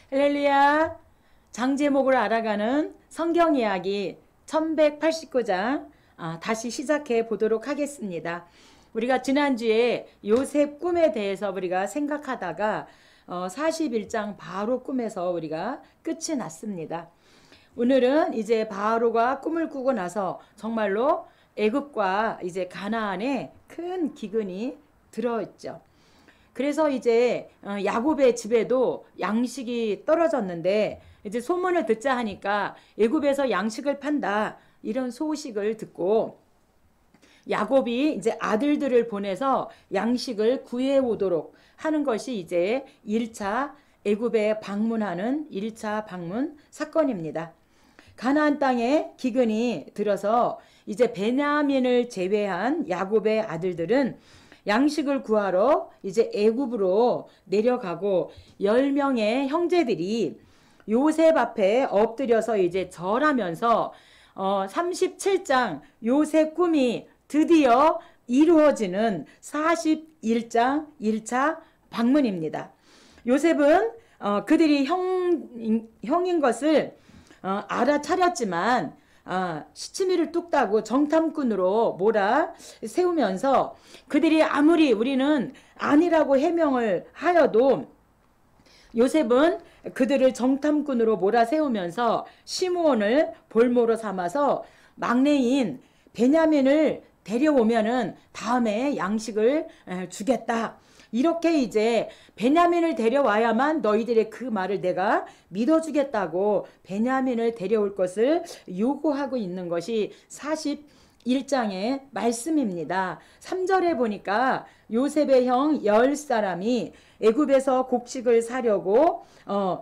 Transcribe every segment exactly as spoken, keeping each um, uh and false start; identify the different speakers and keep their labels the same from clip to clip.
Speaker 1: 할렐루야. 장제목을 알아가는 성경 이야기 천백팔십구 장 아, 다시 시작해 보도록 하겠습니다. 우리가 지난주에 요셉 꿈에 대해서 우리가 생각하다가 어, 사십일 장 바로 꿈에서 우리가 끝이 났습니다. 오늘은 이제 바로가 꿈을 꾸고 나서 정말로 애굽과 이제 가나안에 큰 기근이 들어있죠. 그래서 이제 야곱의 집에도 양식이 떨어졌는데 이제 소문을 듣자 하니까 애굽에서 양식을 판다 이런 소식을 듣고 야곱이 이제 아들들을 보내서 양식을 구해 오도록 하는 것이 이제 일 차 애굽에 방문하는 일 차 방문 사건입니다. 가나안 땅에 기근이 들어서 이제 베냐민을 제외한 야곱의 아들들은 양식을 구하러 이제 애굽으로 내려가고 열 명의 형제들이 요셉 앞에 엎드려서 이제 절하면서 어 삼십칠 장 요셉 꿈이 드디어 이루어지는 사십일 장 일 차 방문입니다. 요셉은 어 그들이 형, 형인 것을 어 알아차렸지만 아, 시치미를 뚝 따고 정탐꾼으로 몰아 세우면서 그들이 아무리 우리는 아니라고 해명을 하여도 요셉은 그들을 정탐꾼으로 몰아 세우면서 시므온을 볼모로 삼아서 막내인 베냐민을 데려오면은 다음에 양식을 주겠다. 이렇게 이제 베냐민을 데려와야만 너희들의 그 말을 내가 믿어주겠다고 베냐민을 데려올 것을 요구하고 있는 것이 사십일 장의 말씀입니다. 삼 절에 보니까 요셉의 형 열 사람이 애굽에서 곡식을 사려고 어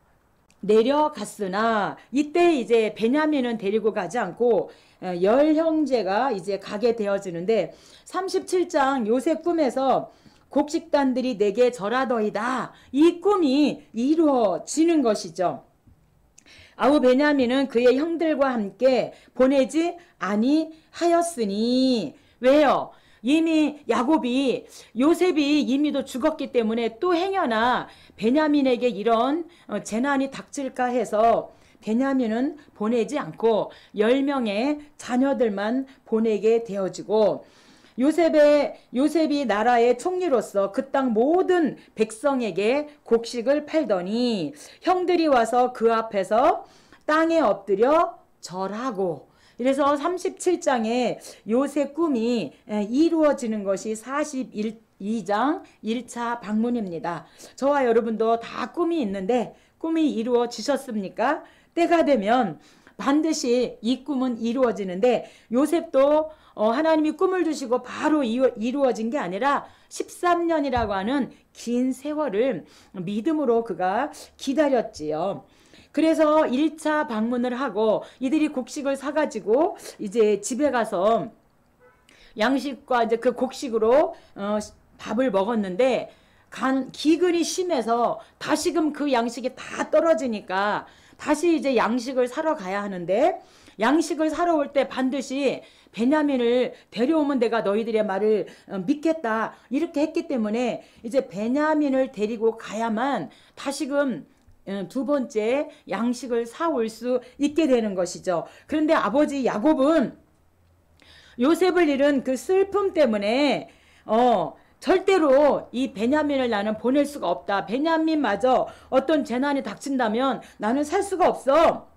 Speaker 1: 내려갔으나 이때 이제 베냐민은 데리고 가지 않고 열 형제가 이제 가게 되어지는데 삼십칠 장 요셉 꿈에서 곡식단들이 내게 절하더이다. 이 꿈이 이루어지는 것이죠. 아우 베냐민은 그의 형들과 함께 보내지 아니하였으니 왜요? 이미 야곱이 요셉이 이미도 죽었기 때문에 또 행여나 베냐민에게 이런 재난이 닥칠까 해서 베냐민은 보내지 않고 열 명의 자녀들만 보내게 되어지고 요셉의, 요셉이 나라의 총리로서 그 땅 모든 백성에게 곡식을 팔더니 형들이 와서 그 앞에서 땅에 엎드려 절하고 이래서 삼십칠 장에 요셉 꿈이 이루어지는 것이 사십일 장 일 차 방문입니다. 저와 여러분도 다 꿈이 있는데 꿈이 이루어지셨습니까? 때가 되면 반드시 이 꿈은 이루어지는데 요셉도 어, 하나님이 꿈을 주시고 바로 이루어진 게 아니라 십삼 년이라고 하는 긴 세월을 믿음으로 그가 기다렸지요. 그래서 일 차 방문을 하고 이들이 곡식을 사가지고 이제 집에 가서 양식과 이제 그 곡식으로 어, 밥을 먹었는데 간, 기근이 심해서 다시금 그 양식이 다 떨어지니까 다시 이제 양식을 사러 가야 하는데 양식을 사러 올 때 반드시 베냐민을 데려오면 내가 너희들의 말을 믿겠다 이렇게 했기 때문에 이제 베냐민을 데리고 가야만 다시금 두 번째 양식을 사올 수 있게 되는 것이죠. 그런데 아버지 야곱은 요셉을 잃은 그 슬픔 때문에 어 절대로 이 베냐민을 나는 보낼 수가 없다. 베냐민마저 어떤 재난이 닥친다면 나는 살 수가 없어.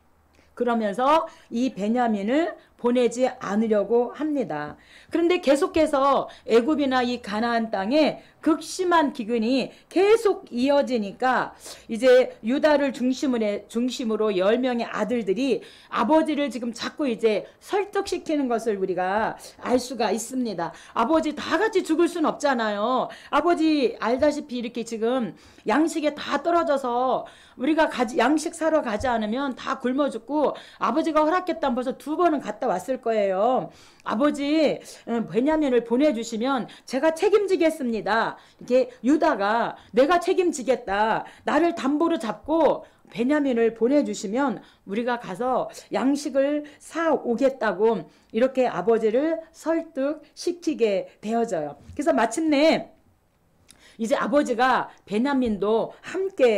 Speaker 1: 그러면서 이 베냐민을 보내지 않으려고 합니다. 그런데 계속해서 애굽이나 이 가나안 땅에 극심한 기근이 계속 이어지니까 이제 유다를 중심으로, 중심으로 열 명의 아들들이 아버지를 지금 자꾸 이제 설득시키는 것을 우리가 알 수가 있습니다. 아버지 다 같이 죽을 순 없잖아요. 아버지 알다시피 이렇게 지금 양식에 다 떨어져서 우리가 가지, 양식 사러 가지 않으면 다 굶어 죽고 아버지가 허락했다면 벌써 두 번은 갔다 왔을 거예요. 아버지 베냐민을 보내주시면 제가 책임지겠습니다. 이게 유다가 내가 책임지겠다. 나를 담보로 잡고 베냐민을 보내주시면 우리가 가서 양식을 사오겠다고 이렇게 아버지를 설득시키게 되어져요. 그래서 마침내 이제 아버지가 베냐민도 함께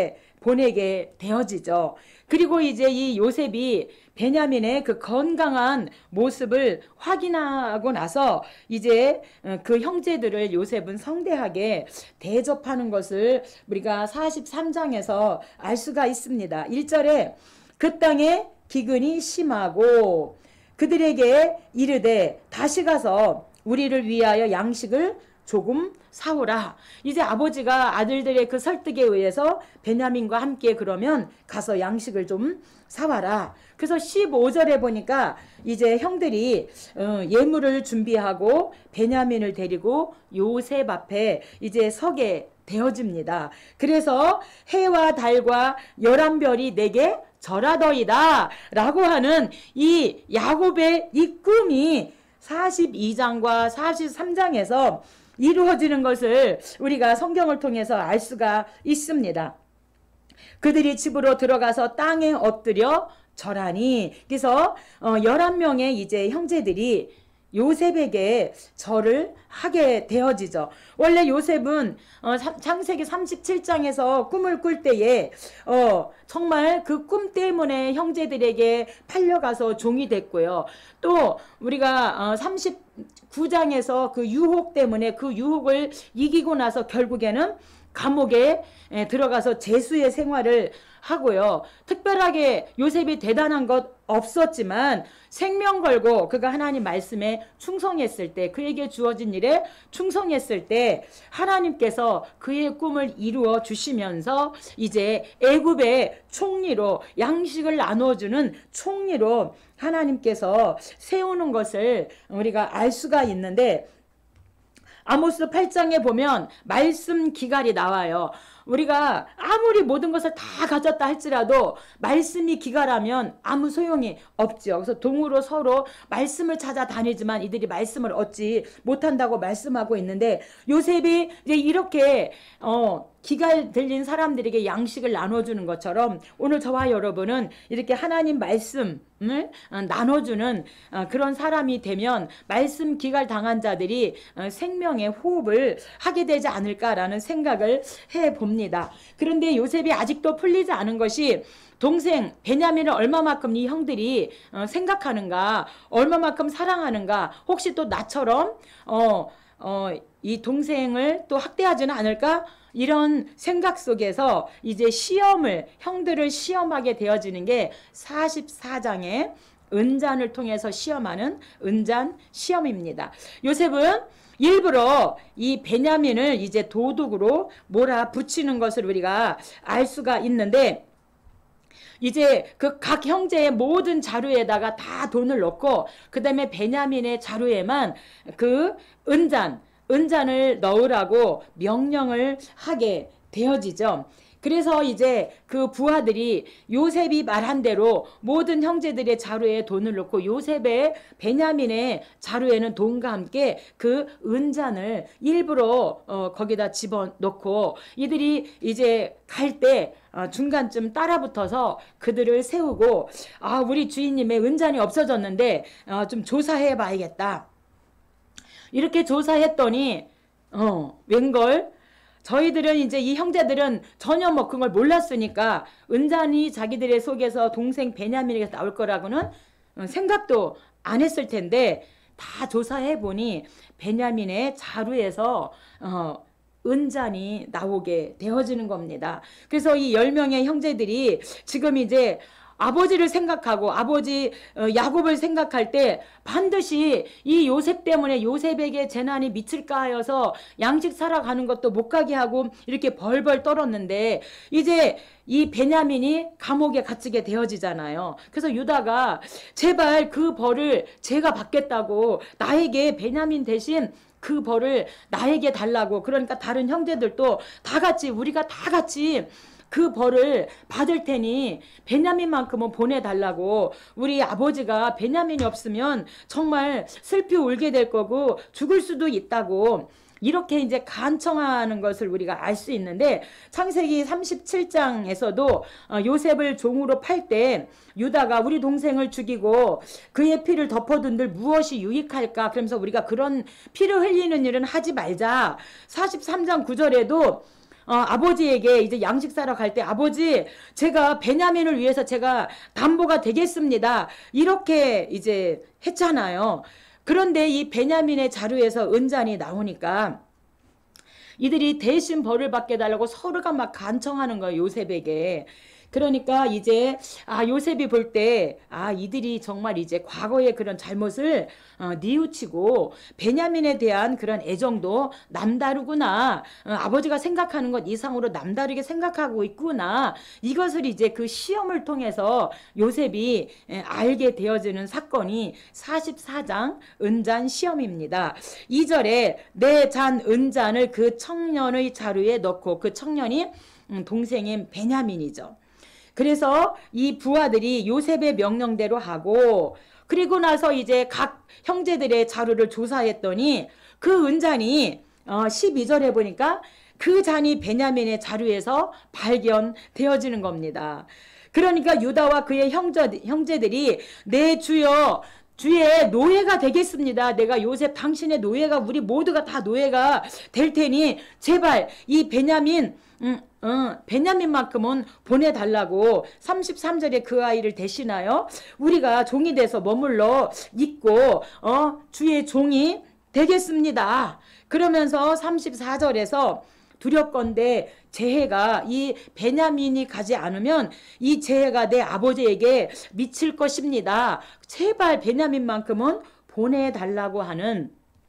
Speaker 1: 보내게 되어지죠. 그리고 이제 이 요셉이 베냐민의 그 건강한 모습을 확인하고 나서 이제 그 형제들을 요셉은 성대하게 대접하는 것을 우리가 사십삼 장에서 알 수가 있습니다. 일 절에 그 땅에 기근이 심하고 그들에게 이르되 다시 가서 우리를 위하여 양식을 조금 사오라. 이제 아버지가 아들들의 그 설득에 의해서 베냐민과 함께 그러면 가서 양식을 좀 사와라. 그래서 십오 절에 보니까 이제 형들이 예물을 준비하고 베냐민을 데리고 요셉 앞에 이제 서게 되어집니다. 그래서 해와 달과 열한 별이 내게 절하더이다 라고 하는 이 야곱의 이 꿈이 사십이 장과 사십삼 장에서 이루어지는 것을 우리가 성경을 통해서 알 수가 있습니다. 그들이 집으로 들어가서 땅에 엎드려 절하니, 그래서 열한 명의 이제 형제들이 요셉에게 절을 하게 되어지죠. 원래 요셉은 어, 창세기 삼십칠 장에서 꿈을 꿀 때에 어, 정말 그 꿈 때문에 형제들에게 팔려가서 종이 됐고요. 또 우리가 어, 삼십구 장에서 그 유혹 때문에 그 유혹을 이기고 나서 결국에는 감옥에 에, 들어가서 제수의 생활을 하고요. 특별하게 요셉이 대단한 것 없었지만 생명 걸고 그가 하나님 말씀에 충성했을 때, 그에게 주어진 일에 충성했을 때 하나님께서 그의 꿈을 이루어 주시면서 이제 애굽의 총리로, 양식을 나눠주는 총리로 하나님께서 세우는 것을 우리가 알 수가 있는데, 아모스 팔 장에 보면 말씀 기갈이 나와요. 우리가 아무리 모든 것을 다 가졌다 할지라도 말씀이 기갈하면 아무 소용이 없죠. 그래서 동으로 서로 말씀을 찾아다니지만 이들이 말씀을 얻지 못한다고 말씀하고 있는데, 요셉이 이제 이렇게 어 기갈 들린 사람들에게 양식을 나눠주는 것처럼 오늘 저와 여러분은 이렇게 하나님 말씀을 나눠주는 그런 사람이 되면 말씀 기갈 당한 자들이 생명의 호흡을 하게 되지 않을까라는 생각을 해봅니다. 그런데 요셉이 아직도 풀리지 않은 것이, 동생 베냐민을 얼마만큼 이 형들이 생각하는가, 얼마만큼 사랑하는가, 혹시 또 나처럼 어, 어, 이 동생을 또 학대하지는 않을까? 이런 생각 속에서 이제 시험을, 형들을 시험하게 되어지는 게 사십사 장의 은잔을 통해서 시험하는 은잔 시험입니다. 요셉은 일부러 이 베냐민을 이제 도둑으로 몰아붙이는 것을 우리가 알 수가 있는데, 이제 그 각 형제의 모든 자루에다가 다 돈을 넣고 그 다음에 베냐민의 자루에만 그 은잔, 은잔을 넣으라고 명령을 하게 되어지죠. 그래서 이제 그 부하들이 요셉이 말한 대로 모든 형제들의 자루에 돈을 넣고 요셉의 베냐민의 자루에는 돈과 함께 그 은잔을 일부러 어, 거기다 집어넣고 이들이 이제 갈 때 어, 중간쯤 따라붙어서 그들을 세우고, 아, 우리 주인님의 은잔이 없어졌는데 어, 좀 조사해 봐야겠다. 이렇게 조사했더니 어 웬걸, 저희들은 이제 이 형제들은 전혀 뭐 그걸 몰랐으니까 은잔이 자기들의 속에서 동생 베냐민에게 나올 거라고는 생각도 안 했을 텐데, 다 조사해 보니 베냐민의 자루에서 어 은잔이 나오게 되어지는 겁니다. 그래서 이 열 명의 형제들이 지금 이제 아버지를 생각하고 아버지 야곱을 생각할 때 반드시 이 요셉 때문에 요셉에게 재난이 미칠까 하여서 양식 사러 가는 것도 못 가게 하고 이렇게 벌벌 떨었는데, 이제 이 베냐민이 감옥에 갇히게 되어지잖아요. 그래서 유다가 제발 그 벌을 제가 받겠다고, 나에게 베냐민 대신 그 벌을 나에게 달라고, 그러니까 다른 형제들도 다 같이, 우리가 다 같이 그 벌을 받을 테니 베냐민만큼은 보내달라고, 우리 아버지가 베냐민이 없으면 정말 슬피 울게 될 거고 죽을 수도 있다고 이렇게 이제 간청하는 것을 우리가 알 수 있는데, 창세기 삼십칠 장에서도 요셉을 종으로 팔 때 유다가 우리 동생을 죽이고 그의 피를 덮어둔들 무엇이 유익할까, 그러면서 우리가 그런 피를 흘리는 일은 하지 말자. 사십삼 장 구 절에도 어, 아버지에게 이제 양식 사러 갈 때 아버지 제가 베냐민을 위해서 제가 담보가 되겠습니다. 이렇게 이제 했잖아요. 그런데 이 베냐민의 자루에서 은잔이 나오니까 이들이 대신 벌을 받게 달라고 서로가 막 간청하는 거예요. 요셉에게. 그러니까 이제 아 요셉이 볼 때 아 이들이 정말 이제 과거의 그런 잘못을 어, 뉘우치고 베냐민에 대한 그런 애정도 남다르구나. 어, 아버지가 생각하는 것 이상으로 남다르게 생각하고 있구나. 이것을 이제 그 시험을 통해서 요셉이 에, 알게 되어지는 사건이 사십사 장 은잔 시험입니다. 이 절에 내 잔 은잔을 그 청년의 자루에 넣고 그 청년이 음, 동생인 베냐민이죠. 그래서 이 부하들이 요셉의 명령대로 하고 그리고 나서 이제 각 형제들의 자루를 조사했더니 그 은잔이 어 십이 절에 보니까 그 잔이 베냐민의 자루에서 발견되어지는 겁니다. 그러니까 유다와 그의 형제, 형제들이 내 주여 주의 노예가 되겠습니다. 내가 요셉 당신의 노예가 우리 모두가 다 노예가 될 테니 제발 이 베냐민 음, 어, 베냐민만큼은 보내달라고 삼십삼 절에 그 아이를 대신하여 우리가 종이 돼서 머물러 있고 어, 주의 종이 되겠습니다. 그러면서 삼십사 절에서 두렵건대 재해가 이 베냐민이 가지 않으면 이 재해가 내 아버지에게 미칠 것입니다. 제발 베냐민만큼은 보내달라고 하는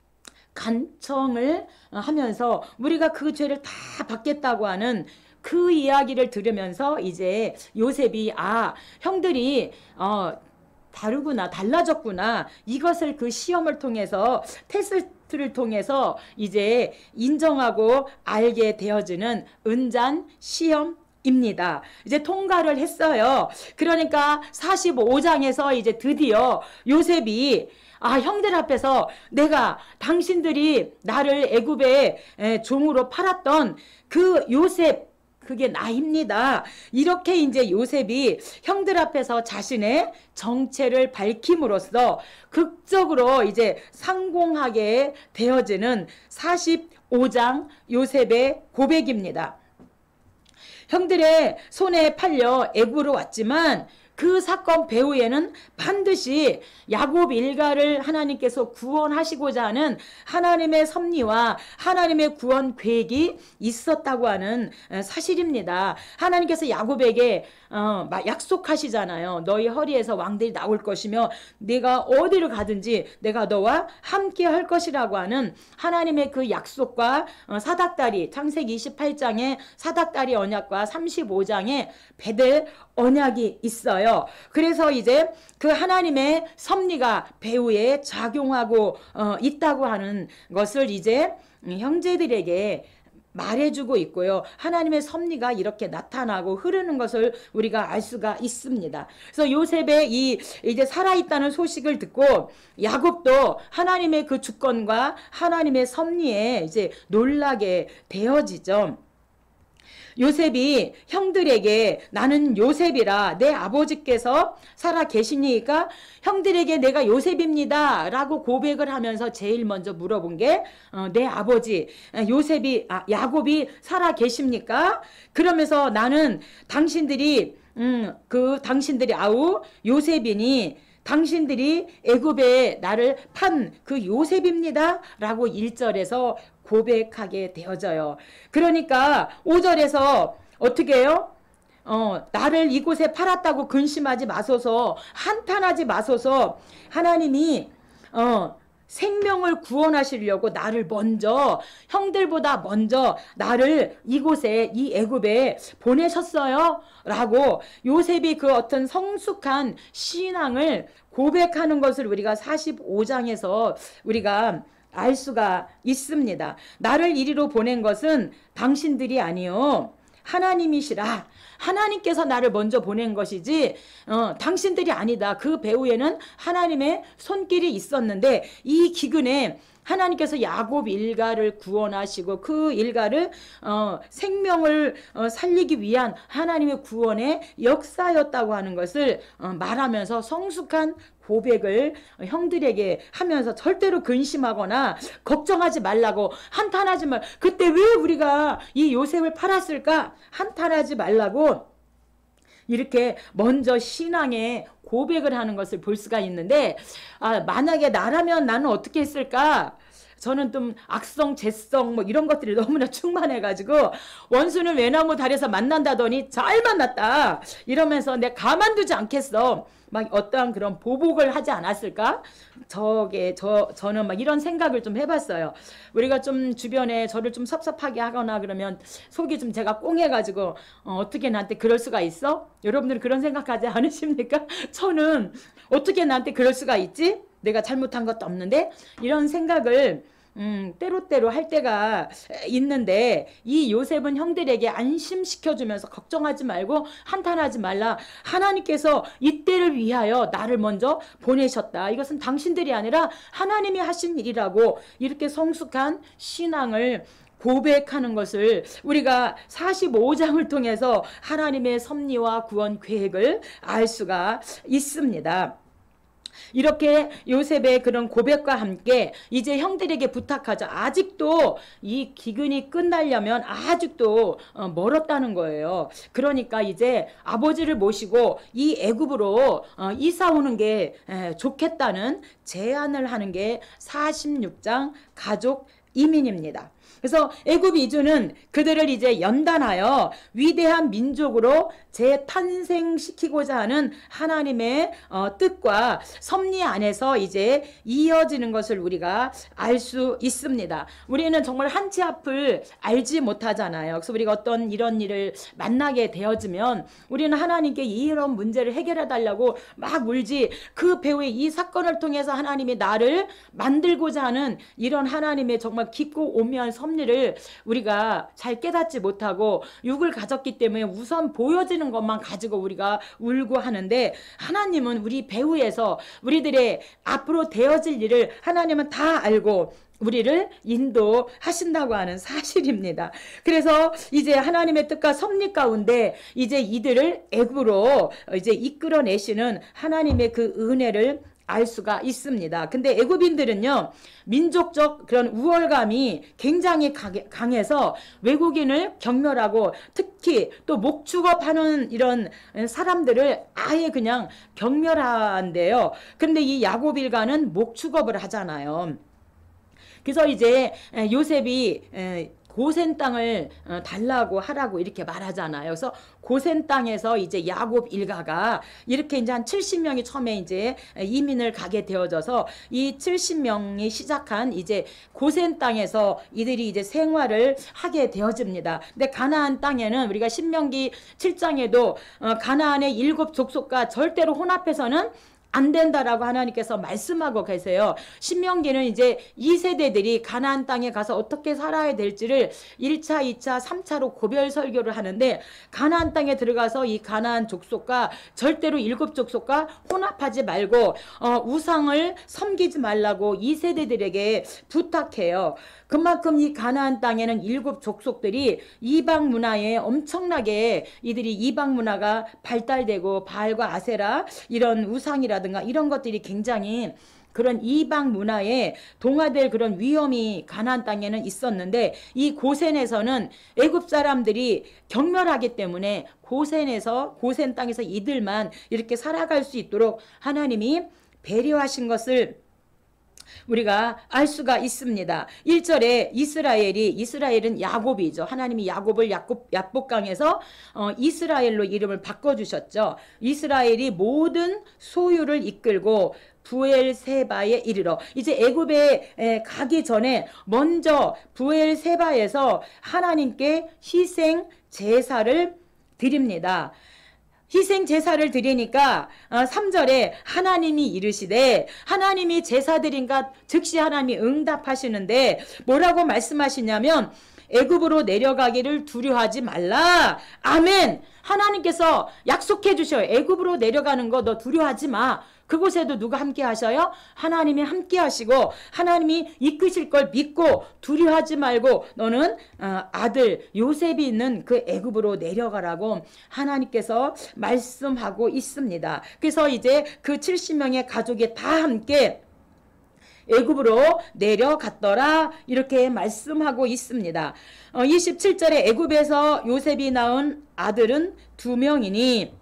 Speaker 1: 간청을 하면서 우리가 그 죄를 다 받겠다고 하는 그 이야기를 들으면서 이제 요셉이 아 형들이 어 다르구나 달라졌구나 이것을 그 시험을 통해서 테스트를 통해서 이제 인정하고 알게 되어지는 은잔 시험입니다. 이제 통과를 했어요. 그러니까 사십오 장에서 이제 드디어 요셉이 아 형들 앞에서 내가 당신들이 나를 애굽의 종으로 팔았던 그 요셉 그게 나입니다. 이렇게 이제 요셉이 형들 앞에서 자신의 정체를 밝힘으로써 극적으로 이제 상공하게 되어지는 사십오 장 요셉의 고백입니다. 형들의 손에 팔려 애굽으로 왔지만 그 사건 배후에는 반드시 야곱 일가를 하나님께서 구원하시고자 하는 하나님의 섭리와 하나님의 구원 계획이 있었다고 하는 사실입니다. 하나님께서 야곱에게 어, 약속하시잖아요. 너희 허리에서 왕들이 나올 것이며 내가 어디를 가든지 내가 너와 함께 할 것이라고 하는 하나님의 그 약속과 어, 사닥다리 창세기 이십팔 장에 사닥다리 언약과 삼십오 장에 베델 언약이 있어요. 그래서 이제 그 하나님의 섭리가 배후에 작용하고 어, 있다고 하는 것을 이제 형제들에게 말해주고 있고요. 하나님의 섭리가 이렇게 나타나고 흐르는 것을 우리가 알 수가 있습니다. 그래서 요셉의 이 이제 살아있다는 소식을 듣고 야곱도 하나님의 그 주권과 하나님의 섭리에 이제 놀라게 되어지죠. 요셉이 형들에게 나는 요셉이라 내 아버지께서 살아 계시니까 형들에게 내가 요셉입니다 라고 고백을 하면서 제일 먼저 물어본 게 내 어, 아버지 요셉이 아, 야곱이 살아 계십니까? 그러면서 나는 당신들이 음, 그 당신들이 아우 요셉이니 당신들이 애굽에 나를 판 그 요셉입니다 라고 일 절에서 고백하게 되어져요. 그러니까 오 절에서 어떻게 해요? 어, 나를 이곳에 팔았다고 근심하지 마소서, 한탄하지 마소서. 하나님이 어, 생명을 구원하시려고 나를 먼저 형들보다 먼저 나를 이곳에 이 애굽에 보내셨어요 라고 요셉이 그 어떤 성숙한 신앙을 고백하는 것을 우리가 사십오 장에서 우리가 알 수가 있습니다. 나를 이리로 보낸 것은 당신들이 아니요 하나님이시라. 하나님께서 나를 먼저 보낸 것이지 어, 당신들이 아니다. 그 배후에는 하나님의 손길이 있었는데 이 기근에 하나님께서 야곱 일가를 구원하시고 그 일가를 어, 생명을 어, 살리기 위한 하나님의 구원의 역사였다고 하는 것을 어, 말하면서 성숙한 고백을 형들에게 하면서 절대로 근심하거나 걱정하지 말라고, 한탄하지 말. 그때 왜 우리가 이 요셉을 팔았을까? 한탄하지 말라고 이렇게 먼저 신앙의 고백을 하는 것을 볼 수가 있는데, 아, 만약에 나라면 나는 어떻게 했을까? 저는 좀 악성, 재성 뭐 이런 것들이 너무나 충만해가지고 원수는 외나무 다리에서 만난다더니 잘 만났다 이러면서 내가 가만두지 않겠어. 막 어떠한 그런 보복을 하지 않았을까? 저게 저 저는 막 이런 생각을 좀 해봤어요. 우리가 좀 주변에 저를 좀 섭섭하게 하거나 그러면 속이 좀 제가 꽁해가지고 어, 어떻게 나한테 그럴 수가 있어? 여러분들 그런 생각하지 않으십니까? 저는 어떻게 나한테 그럴 수가 있지? 내가 잘못한 것도 없는데 이런 생각을 음, 때로때로 할 때가 있는데, 이 요셉은 형들에게 안심시켜주면서 걱정하지 말고 한탄하지 말라. 하나님께서 이때를 위하여 나를 먼저 보내셨다. 이것은 당신들이 아니라 하나님이 하신 일이라고 이렇게 성숙한 신앙을 고백하는 것을 우리가 사십오 장을 통해서 하나님의 섭리와 구원 계획을 알 수가 있습니다. 이렇게 요셉의 그런 고백과 함께 이제 형들에게 부탁하자. 아직도 이 기근이 끝나려면 아직도 멀었다는 거예요. 그러니까 이제 아버지를 모시고 이 애굽으로 이사 오는 게 좋겠다는 제안을 하는 게 사십육 장 가족 이민입니다. 그래서 애굽 이주는 그들을 이제 연단하여 위대한 민족으로 재탄생시키고자 하는 하나님의 어, 뜻과 섭리 안에서 이제 이어지는 것을 우리가 알 수 있습니다. 우리는 정말 한치 앞을 알지 못하잖아요. 그래서 우리가 어떤 이런 일을 만나게 되어지면 우리는 하나님께 이런 문제를 해결해 달라고 막 울지, 그 배후에 이 사건을 통해서 하나님이 나를 만들고자 하는 이런 하나님의 정말 깊고 오묘한 섭리를 우리가 잘 깨닫지 못하고 육을 가졌기 때문에 우선 보여지는 것만 가지고 우리가 울고 하는데, 하나님은 우리 배후에서 우리들의 앞으로 되어질 일을 하나님은 다 알고 우리를 인도하신다고 하는 사실입니다. 그래서 이제 하나님의 뜻과 섭리 가운데 이제 이들을 애굽으로 이제 이끌어내시는 하나님의 그 은혜를 알 수가 있습니다. 근데 애굽인들은요, 민족적 그런 우월감이 굉장히 강해서 외국인을 경멸하고, 특히 또 목축업하는 이런 사람들을 아예 그냥 경멸한대요. 근데 이 야곱 일가는 목축업을 하잖아요. 그래서 이제 요셉이 고센 땅을 달라고 하라고 이렇게 말하잖아요. 그래서 고센 땅에서 이제 야곱 일가가 이렇게 이제 한 칠십 명이 처음에 이제 이민을 가게 되어져서 이 칠십 명이 시작한 이제 고센 땅에서 이들이 이제 생활을 하게 되어집니다. 근데 가나안 땅에는 우리가 신명기 칠 장에도 가나안의 일곱 족속과 절대로 혼합해서는 안 된다라고 하나님께서 말씀하고 계세요. 신명기는 이제 이 세대들이 가나안 땅에 가서 어떻게 살아야 될지를 일 차, 이 차, 삼 차로 고별 설교를 하는데, 가나안 땅에 들어가서 이 가나안 족속과 절대로 일곱 족속과 혼합하지 말고 어, 우상을 섬기지 말라고 이 세대들에게 부탁해요. 그만큼 이 가나안 땅에는 일곱 족속들이 이방 문화에 엄청나게 이들이 이방 문화가 발달되고 바알과 아세라 이런 우상이라든가 이런 것들이 굉장히 그런 이방 문화에 동화될 그런 위험이 가나안 땅에는 있었는데, 이 고센에서는 애굽 사람들이 경멸하기 때문에 고센에서 고센 땅에서 이들만 이렇게 살아갈 수 있도록 하나님이 배려하신 것을 우리가 알 수가 있습니다. 일 절에 이스라엘이, 이스라엘은 야곱이죠. 하나님이 야곱을 야곱, 야복강에서 어, 이스라엘로 이름을 바꿔주셨죠. 이스라엘이 모든 소유를 이끌고 부엘세바에 이르러, 이제 애굽에 가기 전에 먼저 부엘세바에서 하나님께 희생 제사를 드립니다. 희생 제사를 드리니까 삼 절에 하나님이 이르시되, 하나님이 제사 드린가 즉시 하나님이 응답하시는데 뭐라고 말씀하시냐면 애굽으로 내려가기를 두려워하지 말라. 아멘. 하나님께서 약속해 주셔요. 애굽으로 내려가는 거 너 두려워하지 마. 그곳에도 누가 함께 하셔요? 하나님이 함께 하시고 하나님이 이끄실 걸 믿고 두려워하지 말고 너는 아들 요셉이 있는 그 애굽으로 내려가라고 하나님께서 말씀하고 있습니다. 그래서 이제 그 칠십 명의 가족이 다 함께 애굽으로 내려갔더라 이렇게 말씀하고 있습니다. 어, 이십칠 절에 애굽에서 요셉이 낳은 아들은 두 명이니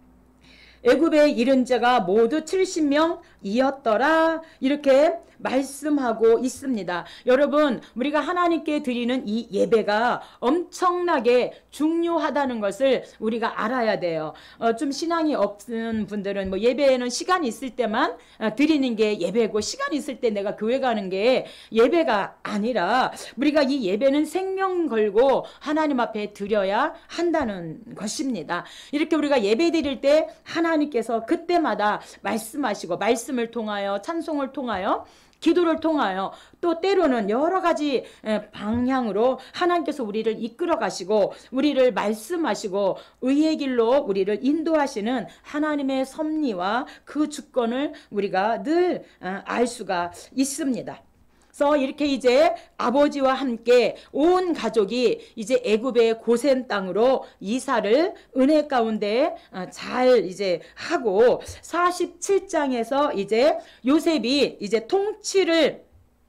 Speaker 1: 애굽에 이른 자가 모두 칠십 명이었더라 이렇게 말씀하고 있습니다. 여러분, 우리가 하나님께 드리는 이 예배가 엄청나게 중요하다는 것을 우리가 알아야 돼요. 어, 좀 신앙이 없는 분들은 뭐 예배에는 시간이 있을 때만 드리는 게 예배고 시간이 있을 때 내가 교회 가는 게 예배가 아니라 우리가 이 예배는 생명 걸고 하나님 앞에 드려야 한다는 것입니다. 이렇게 우리가 예배 드릴 때 하나님께서 그때마다 말씀하시고 말씀을 통하여 찬송을 통하여 기도를 통하여 또 때로는 여러 가지 방향으로 하나님께서 우리를 이끌어 가시고 우리를 말씀하시고 의의 길로 우리를 인도하시는 하나님의 섭리와 그 주권을 우리가 늘 알 수가 있습니다. 그래서 이렇게 이제 아버지와 함께 온 가족이 이제 애굽의 고센 땅으로 이사를 은혜 가운데 잘 이제 하고 사십칠 장에서 이제 요셉이 이제 통치를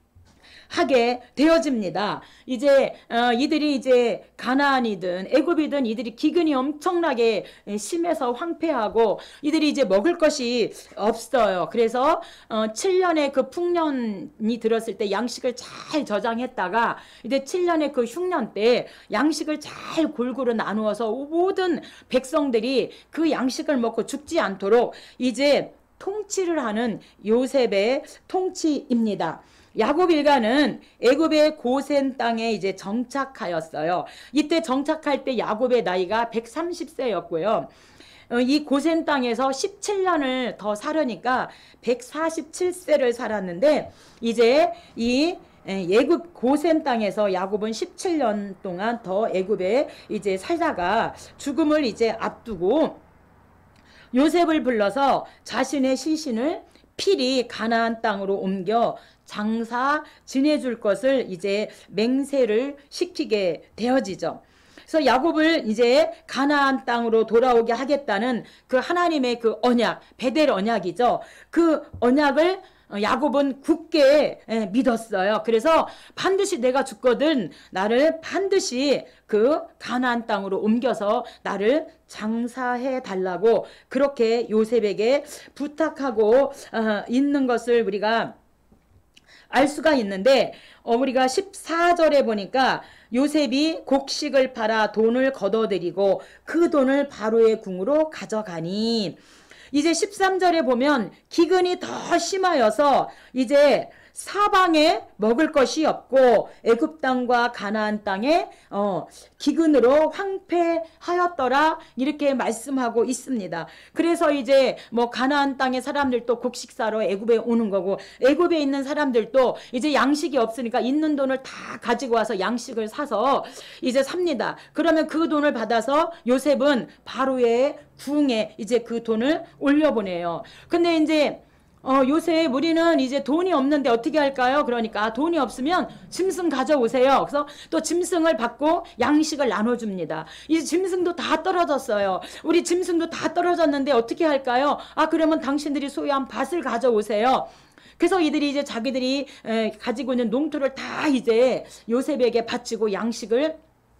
Speaker 1: 하게 되어집니다. 이제 어, 이들이 이제 가나안이든 애굽이든 이들이 기근이 엄청나게 심해서 황폐하고 이들이 이제 먹을 것이 없어요. 그래서 어, 칠 년의 그 풍년이 들었을 때 양식을 잘 저장했다가 이제 칠 년의 그 흉년 때 양식을 잘 골고루 나누어서 모든 백성들이 그 양식을 먹고 죽지 않도록 이제 통치를 하는 요셉의 통치입니다. 야곱 일가는 애굽의 고센 땅에 이제 정착하였어요. 이때 정착할 때 야곱의 나이가 백삼십 세였고요. 이 고센 땅에서 십칠 년을 더 살으니까 백사십칠 세를 살았는데 이제 이 애굽 고센 땅에서 야곱은 십칠 년 동안 더 애굽에 이제 살다가 죽음을 이제 앞두고 요셉을 불러서 자신의 시신을 필히 가나안 땅으로 옮겨 장사 지내줄 것을 이제 맹세를 시키게 되어지죠. 그래서 야곱을 이제 가나안 땅으로 돌아오게 하겠다는 그 하나님의 그 언약, 베델 언약이죠. 그 언약을 야곱은 굳게 믿었어요. 그래서 반드시 내가 죽거든 나를 반드시 그 가나안 땅으로 옮겨서 나를 장사해 달라고 그렇게 요셉에게 부탁하고 있는 것을 우리가 알 수가 있는데 어, 우리가 십사 절에 보니까 요셉이 곡식을 팔아 돈을 걷어들이고 그 돈을 바로의 궁으로 가져가니 이제 십삼 절에 보면 기근이 더 심하여서 이제 사방에 먹을 것이 없고 애굽 땅과 가나안 땅에 어, 기근으로 황폐하였더라 이렇게 말씀하고 있습니다. 그래서 이제 뭐 가나안 땅의 사람들도 곡식 사러 애굽에 오는 거고 애굽에 있는 사람들도 이제 양식이 없으니까 있는 돈을 다 가지고 와서 양식을 사서 이제 삽니다. 그러면 그 돈을 받아서 요셉은 바로의 궁에 이제 그 돈을 올려보내요. 근데 이제 어, 요새 우리는 이제 돈이 없는데 어떻게 할까요? 그러니까 돈이 없으면 짐승 가져오세요. 그래서 또 짐승을 받고 양식을 나눠줍니다. 이제 짐승도 다 떨어졌어요. 우리 짐승도 다 떨어졌는데 어떻게 할까요? 아, 그러면 당신들이 소유한 밭을 가져오세요. 그래서 이들이 이제 자기들이 에, 가지고 있는 농토를 다 이제 요셉에게 바치고 양식을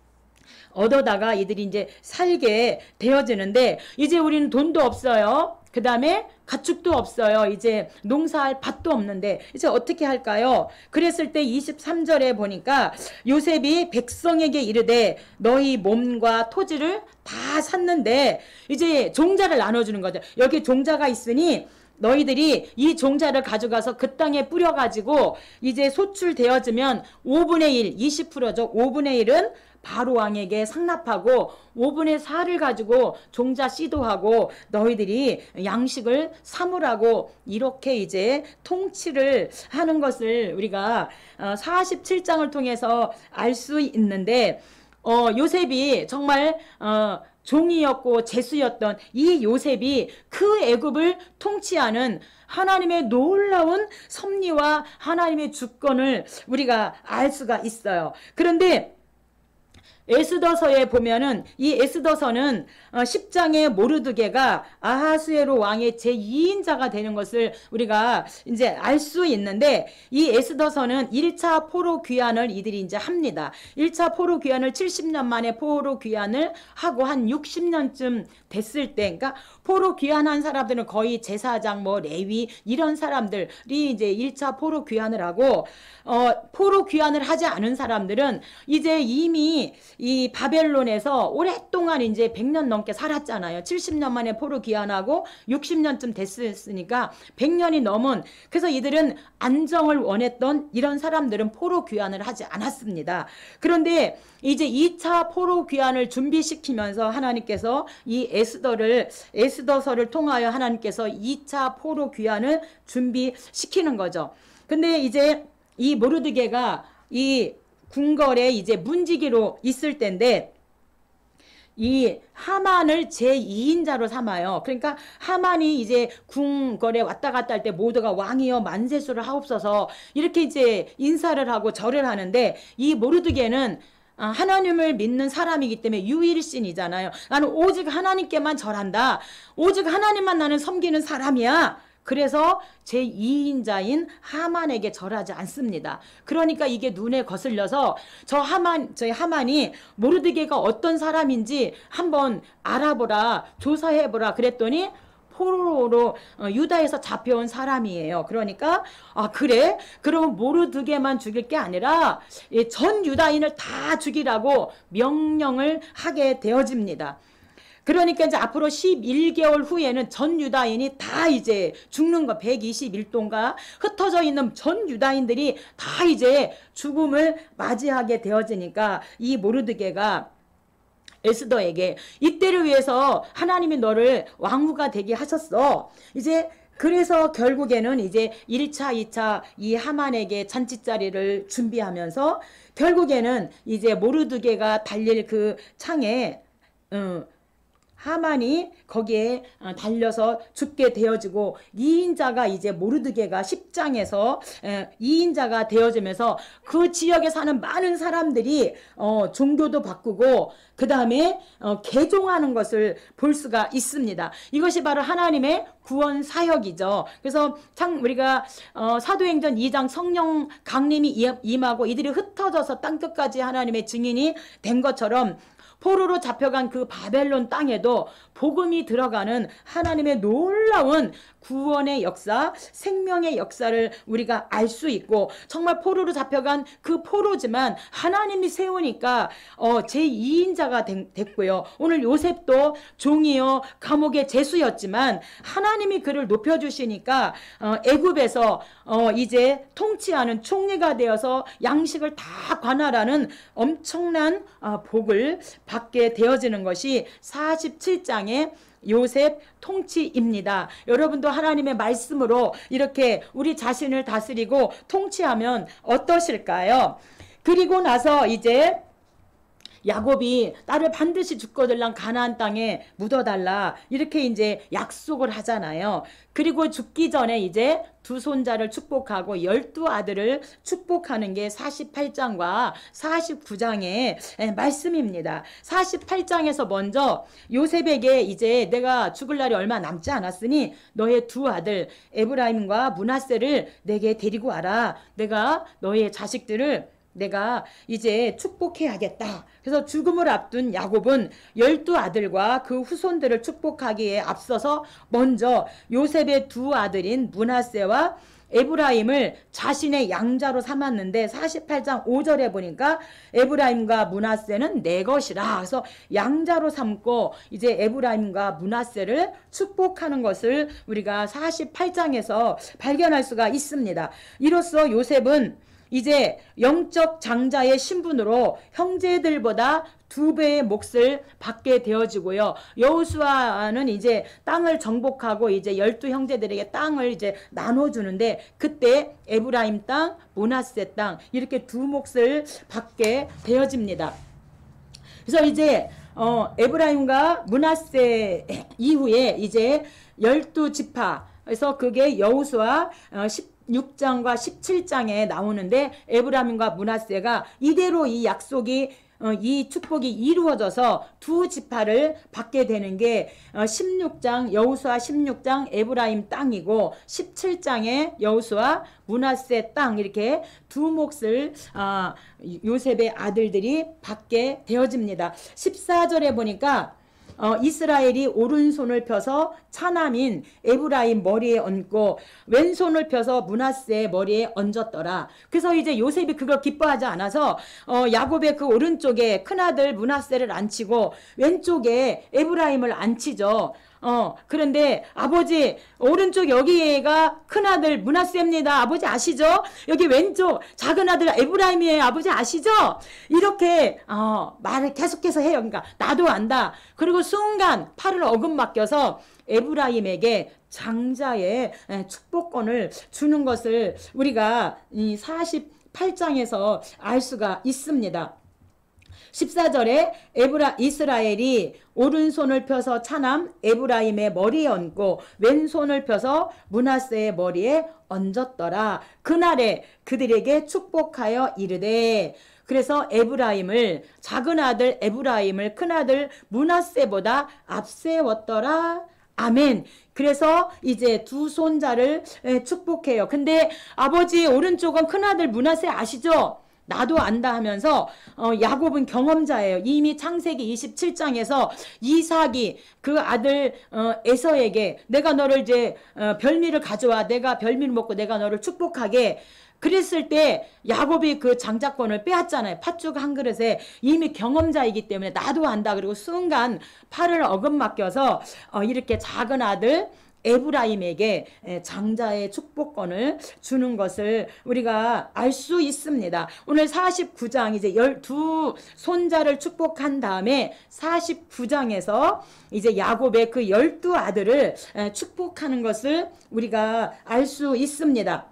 Speaker 1: 얻어다가 이들이 이제 살게 되어지는데 이제 우리는 돈도 없어요. 그 다음에 가축도 없어요. 이제 농사할 밭도 없는데 이제 어떻게 할까요? 그랬을 때 이십삼 절에 보니까 요셉이 백성에게 이르되 너희 몸과 토지를 다 샀는데 이제 종자를 나눠주는 거죠. 여기 종자가 있으니 너희들이 이 종자를 가져가서 그 땅에 뿌려가지고 이제 소출되어지면 오분의 일, 이십 퍼센트죠. 오분의 일은 바로 왕에게 상납하고 오분의 사를 가지고 종자 씨도하고 너희들이 양식을 삼으라고 이렇게 이제 통치를 하는 것을 우리가 사십칠 장을 통해서 알 수 있는데 어, 요셉이 정말 어, 종이었고 제수였던 이 요셉이 그 애굽을 통치하는 하나님의 놀라운 섭리와 하나님의 주권을 우리가 알 수가 있어요. 그런데 에스더서에 보면은 이 에스더서는 십 장의 모르드게가 아하수에로 왕의 제이 인자가 되는 것을 우리가 이제 알 수 있는데, 이 에스더서는 일 차 포로 귀환을 이들이 이제 합니다. 일 차 포로 귀환을 칠십 년 만에 포로 귀환을 하고 한 육십 년쯤 됐을 때, 그러니까 포로 귀환한 사람들은 거의 제사장 뭐 레위 이런 사람들이 이제 일 차 포로 귀환을 하고, 어, 포로 귀환을 하지 않은 사람들은 이제 이미 이 바벨론에서 오랫동안 이제 백 년 넘게 살았잖아요. 칠십 년 만에 포로 귀환하고 육십 년쯤 됐으니까 백 년이 넘은, 그래서 이들은 안정을 원했던 이런 사람들은 포로 귀환을 하지 않았습니다. 그런데 이제 이 차 포로 귀환을 준비시키면서 하나님께서 이 에스더를 에스더서를 통하여 하나님께서 이 차 포로 귀환을 준비시키는 거죠. 근데 이제 이 모르드게가 이 궁궐에 이제 문지기로 있을 때인데, 이 하만을 제이 인자로 삼아요. 그러니까 하만이 이제 궁궐에 왔다 갔다 할 때 모두가 왕이여 만세수를 하옵소서 이렇게 이제 인사를 하고 절을 하는데, 이 모르드게는 하나님을 믿는 사람이기 때문에 유일신이잖아요. 나는 오직 하나님께만 절한다. 오직 하나님만 나는 섬기는 사람이야. 그래서 제이 인자인 하만에게 절하지 않습니다. 그러니까 이게 눈에 거슬려서 저 하만, 저희 하만이 모르드게가 어떤 사람인지 한번 알아보라, 조사해보라 그랬더니 포로로 유다에서 잡혀온 사람이에요. 그러니까 아 그래? 그러면 모르드게만 죽일 게 아니라 전 유다인을 다 죽이라고 명령을 하게 되어집니다. 그러니까 이제 앞으로 십일 개월 후에는 전 유다인이 다 이제 죽는 거, 백이십일 동가 흩어져 있는 전 유다인들이 다 이제 죽음을 맞이하게 되어지니까 이 모르드게가 에스더에게 이때를 위해서 하나님이 너를 왕후가 되게 하셨어. 이제 그래서 결국에는 이제 일 차, 이 차 이 하만에게 잔치자리를 준비하면서 결국에는 이제 모르드게가 달릴 그 창에 어, 하만이 거기에 달려서 죽게 되어지고, 이 인자가 이제 모르드게가 십 장에서 이 인자가 되어지면서 그 지역에 사는 많은 사람들이 어, 종교도 바꾸고 그 다음에 어, 개종하는 것을 볼 수가 있습니다. 이것이 바로 하나님의 구원 사역이죠. 그래서 참 우리가 어, 사도행전 이 장 성령 강림이 임하고 이들이 흩어져서 땅끝까지 하나님의 증인이 된 것처럼 포로로 잡혀간 그 바벨론 땅에도 복음이 들어가는 하나님의 놀라운 구원의 역사, 생명의 역사를 우리가 알 수 있고, 정말 포로로 잡혀간 그 포로지만 하나님이 세우니까 어, 제이 인자가 됐고요. 오늘 요셉도 종이요 감옥의 제수였지만 하나님이 그를 높여주시니까 어, 애굽에서 어, 이제 통치하는 총리가 되어서 양식을 다 관할하는 엄청난 어, 복을 받게 되어지는 것이 사십칠 장의 요셉 통치입니다. 여러분도 하나님의 말씀으로 이렇게 우리 자신을 다스리고 통치하면 어떠실까요? 그리고 나서 이제 야곱이 딸을 반드시 죽거들랑 가나안 땅에 묻어달라 이렇게 이제 약속을 하잖아요. 그리고 죽기 전에 이제 두 손자를 축복하고 열두 아들을 축복하는 게 사십팔 장과 사십구 장의 말씀입니다. 사십팔 장에서 먼저 요셉에게 이제 내가 죽을 날이 얼마 남지 않았으니 너의 두 아들 에브라임과 므낫세를 내게 데리고 와라. 내가 너의 자식들을 내가 이제 축복해야겠다. 그래서 죽음을 앞둔 야곱은 열두 아들과 그 후손들을 축복하기에 앞서서 먼저 요셉의 두 아들인 므낫세와 에브라임을 자신의 양자로 삼았는데, 사십팔 장 오 절에 보니까 에브라임과 므낫세는 내 것이라. 그래서 양자로 삼고 이제 에브라임과 므낫세를 축복하는 것을 우리가 사십팔 장에서 발견할 수가 있습니다. 이로써 요셉은 이제 영적 장자의 신분으로 형제들보다 두 배의 몫을 받게 되어지고요. 여호수아는 이제 땅을 정복하고 이제 열두 형제들에게 땅을 이제 나눠주는데, 그때 에브라임 땅, 므낫세 땅 이렇게 두 몫을 받게 되어집니다. 그래서 이제 어, 에브라임과 므낫세 이후에 이제 열두 지파, 그래서 그게 여호수아 어, 십육 장과 십칠 장에 나오는데 에브라임과 므낫세가 이대로 이 약속이 어, 이 축복이 이루어져서 두 지파를 받게 되는 게 어, 십육 장 여호수아 십육 장 에브라임 땅이고 십칠 장에 여호수아 므낫세 땅, 이렇게 두 몫을 어, 요셉의 아들들이 받게 되어집니다. 십사 절에 보니까 어, 이스라엘이 오른손을 펴서 차남인 에브라임 머리에 얹고 왼손을 펴서 므낫세의 머리에 얹었더라. 그래서 이제 요셉이 그걸 기뻐하지 않아서 어, 야곱의 그 오른쪽에 큰아들 므낫세를 앉히고 왼쪽에 에브라임을 앉히죠. 어, 그런데 아버지 오른쪽 여기가 큰아들 므낫세입니다. 아버지 아시죠? 여기 왼쪽 작은아들 에브라임이에요. 아버지 아시죠? 이렇게 어, 말을 계속해서 해요. 그러니까 나도 안다. 그리고 순간 팔을 어긋맡겨서 에브라임에게 장자의 축복권을 주는 것을 우리가 이 사십팔 장에서 알 수가 있습니다. 십사 절에 에브라 이스라엘이 오른손을 펴서 차남 에브라임의 머리에 얹고 왼손을 펴서 므낫세의 머리에 얹었더라. 그날에 그들에게 축복하여 이르되, 그래서 에브라임을 작은 아들 에브라임을 큰 아들 므낫세보다 앞세웠더라. 아멘. 그래서 이제 두 손자를 축복해요. 근데 아버지 오른쪽은 큰아들 므낫세 아시죠? 나도 안다 하면서 어, 야곱은 경험자예요. 이미 창세기 이십칠 장에서 이삭이 그 아들 어, 에서에게 내가 너를 이제 어, 별미를 가져와, 내가 별미를 먹고 내가 너를 축복하게 그랬을 때 야곱이 그 장자권을 빼앗잖아요. 팥죽 한 그릇에. 이미 경험자이기 때문에 나도 안다. 그리고 순간 팔을 어긋맡겨서 어, 이렇게 작은 아들 에브라임에게 장자의 축복권을 주는 것을 우리가 알 수 있습니다. 오늘 사십구 장 이제 열두 손자를 축복한 다음에 사십구 장에서 이제 야곱의 그 열두 아들을 축복하는 것을 우리가 알 수 있습니다.